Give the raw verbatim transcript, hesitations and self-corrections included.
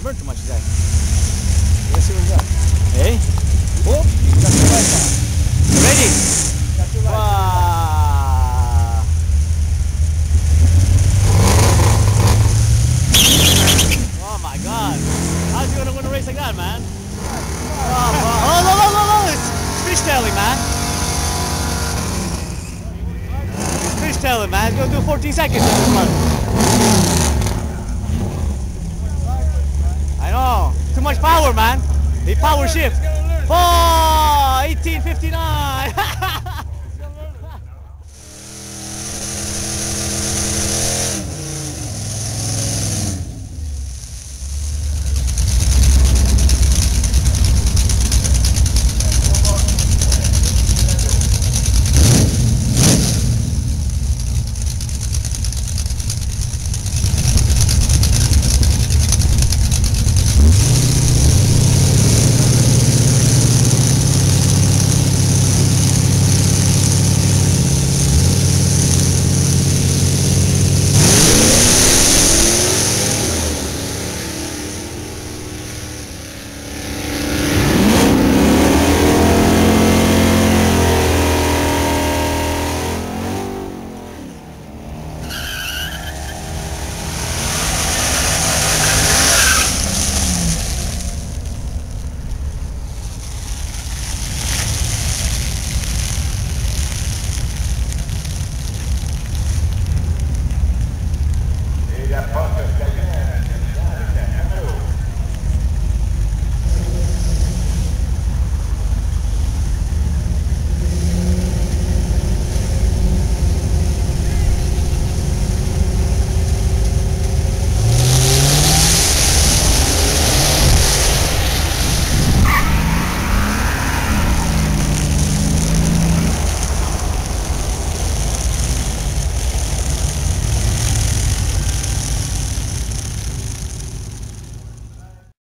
burn too much today. Let's see what we got. Hey? Oh, that's the right one. Ready? That's the right one. Wow. Oh my God. How's he gonna win a race like that, man? Oh, oh, no, no, no, no, it's fishtailing, man. It's fishtailing, man. He's gonna do fourteen seconds in this one. I know. Too much power, man. They power shift. Oh, eighteen fifty-nine.